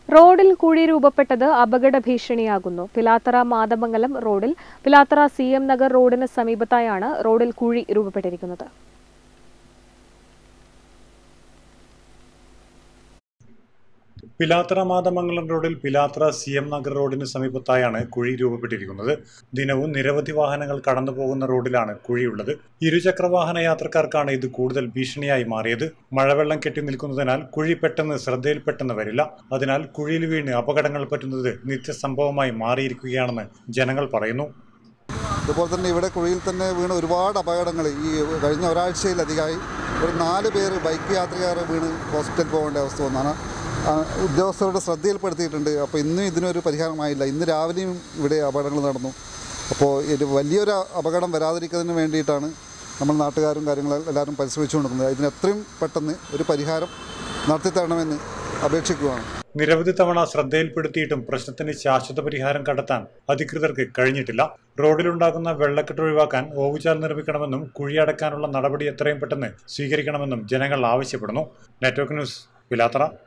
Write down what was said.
റോഡിൽ കുഴി രൂപപ്പെട്ടത് അപകട ഭീഷണിയാകുന്നു. പിലാത്തറ മാതമംഗലം റോഡിൽ പിലാത്തറ CM നഗർ റോഡിന് സമീപത്തായാണ് റോഡിൽ കുഴി രൂപപ്പെട്ടിരിക്കുന്നത്. പിലാത്തറ മാതമംഗലം റോഡിൽ പിലാത്തറ CM നഗർ റോഡിന് സമീപത്തായാണ് കുഴി രൂപപ്പെട്ടിരിക്കുന്നത്. ദിനവും നിരവധി വാഹനങ്ങൾ കടന്നു പോകുന്ന റോഡിലാണ് കുഴിയുള്ളത്. ഇരുചക്രവാഹന യാത്രക്കാർക്കാണ് ഇത് കൂടുതൽ ഭീഷണിയായി മാറിയത്. മഴവെള്ളം കെട്ടി നിൽക്കുന്നതിനാൽ കുഴി പെട്ടെന്ന് ശ്രദ്ധയിൽപ്പെട്ടെന്ന് വരില്ല. അതിനാൽ കുഴിയിൽ വീണ് അപകടങ്ങൾ പറ്റുന്നത് നിത്യസംഭവമായി മാറിയിരിക്കുകയാണെന്ന് ജനങ്ങൾ പറയുന്നു. അതുപോലെ തന്നെ ഇവിടെ കുഴിയിൽ തന്നെ വീണ് ഒരുപാട് അപകടങ്ങൾ ഈ കഴിഞ്ഞ ഒരാഴ്ചയിലധികമായി ഒരു 4 പേര് ബൈക്ക് യാത്രക്കാർ വീണ് ഹോസ്പിറ്റലിൽ പോകേണ്ട അവസ്ഥ വന്നാണ് ഉദ്യോഗസ്ഥരുടെ ശ്രദ്ധയിൽപ്പെടുത്തിയിട്ടുണ്ട്. അപ്പോൾ ഇന്നും ഇതിനൊരു പരിഹാരമായില്ല. ഇന്ന് രാവിലെയും ഇവിടെ അപകടങ്ങൾ നടന്നു. അപ്പോൾ ഇത് വലിയൊരു അപകടം വരാതിരിക്കുന്നതിന് വേണ്ടിയിട്ടാണ് നമ്മൾ നാട്ടുകാരും എല്ലാവരും പരിശ്രമിച്ചുകൊണ്ടിരിക്കുന്നത്. ഇതിന് എത്രയും പെട്ടെന്ന് ഒരു പരിഹാരം നടത്തിത്തരണമെന്ന് അപേക്ഷിക്കുകയാണ്. നിരവധി തവണ ശ്രദ്ധയിൽപ്പെടുത്തിയിട്ടും പ്രശ്നത്തിന് ശാശ്വത പരിഹാരം കണ്ടെത്താൻ അധികൃതർക്ക് കഴിഞ്ഞിട്ടില്ല. റോഡിലുണ്ടാകുന്ന വെള്ളക്കെട്ട് ഒഴിവാക്കാൻ ഓവുചാൽ നിർമ്മിക്കണമെന്നും കുഴിയടക്കാനുള്ള നടപടി എത്രയും പെട്ടെന്ന് സ്വീകരിക്കണമെന്നും ജനങ്ങൾ ആവശ്യപ്പെടുന്നു. Network news, Pilathara.